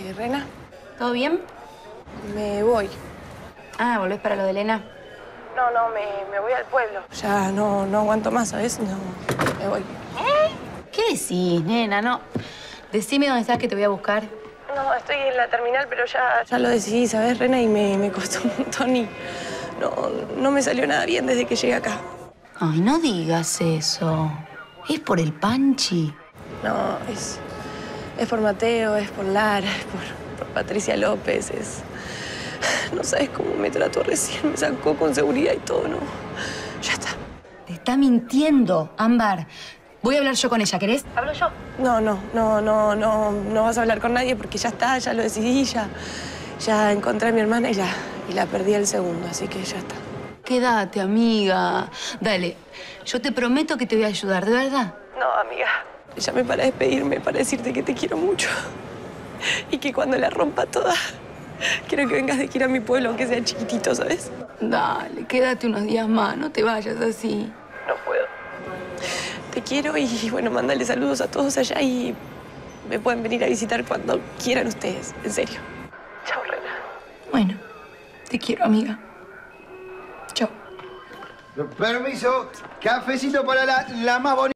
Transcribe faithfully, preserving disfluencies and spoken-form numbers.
Eh, Rena, ¿Todo bien? me voy. Ah, ¿volvés para lo de Elena? No, no, me, me voy al pueblo. Ya no, no aguanto más, ¿sabes? No, me voy. ¿Eh? ¿Qué decís, nena? No. Decime dónde estás que te voy a buscar. No, estoy en la terminal, pero ya, ya lo decidí, ¿sabes, Rena? Y me, me costó un montón y no, no me salió nada bien desde que llegué acá. Ay, no digas eso. ¿Es por el Panchi? No, es, es por Mateo, es por Lara, es por, por Patricia López, es... No sabes cómo me trató recién, me sacó con seguridad y todo, no. Ya está. Te está mintiendo, Ámbar. Voy a hablar yo con ella, ¿querés? ¿Hablo yo? No, no, no, no, no, no vas a hablar con nadie porque ya está, ya lo decidí, ya, ya encontré a mi hermana y la, y la perdí el segundo, así que ya está. Quédate, amiga. Dale, yo te prometo que te voy a ayudar, ¿de verdad? No, amiga, llamé para despedirme, para decirte que te quiero mucho y que cuando la rompa toda, quiero que vengas de gira a mi pueblo, aunque sea chiquitito, ¿sabes? Dale, quédate unos días más, no te vayas así. No puedo. Te quiero y, bueno, mándale saludos a todos allá y me pueden venir a visitar cuando quieran ustedes, en serio. Chao, Rena. Bueno, te quiero, amiga. Chao. Permiso, cafecito para la, la más bonita.